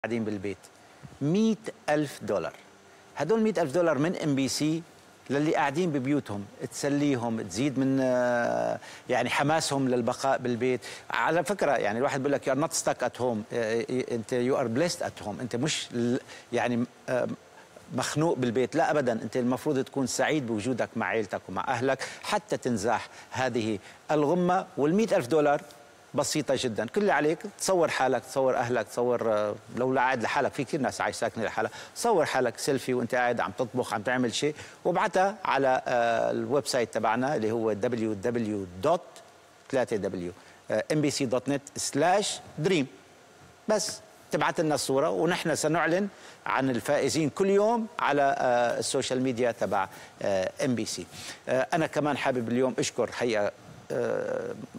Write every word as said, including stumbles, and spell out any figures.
قاعدين بالبيت مئة ألف دولار. هدول مئة ألف دولار من ام بي سي للي قاعدين ببيوتهم، تسليهم، تزيد من يعني حماسهم للبقاء بالبيت. على فكره يعني الواحد بيقول لك يو ار نوت ستك ات هوم، انت يو ار بليست ات هوم، انت مش يعني مخنوق بالبيت، لا ابدا، انت المفروض تكون سعيد بوجودك مع عائلتك ومع اهلك حتى تنزاح هذه الغمه. والمئة ألف دولار بسيطة جدا، كل اللي عليك تصور حالك، تصور أهلك، تصور لو قاعد لحالك، في كثير ناس عايش ساكنة لحالها، صور حالك سيلفي وأنت قاعد عم تطبخ عم تعمل شيء، وابعتها على الويب سايت تبعنا اللي هو دبليو دبليو دوت ام بي سي دوت نت سلاش دريم. بس تبعت لنا الصورة ونحن سنعلن عن الفائزين كل يوم على السوشيال ميديا تبع ام بي سي. أنا كمان حابب اليوم أشكر حقيقة